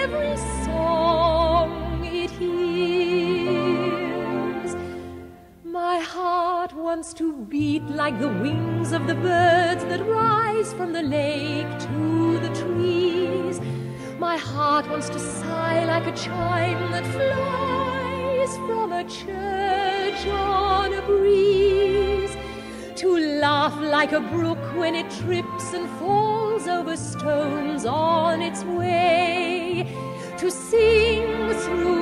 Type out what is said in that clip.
every song it hears. My heart wants to beat like the wings of the birds that rise from the lake to the trees. My heart wants to sigh like a chime that flies from a church on a breeze, to laugh like a brook when it trips and falls over stones on its way, to sing through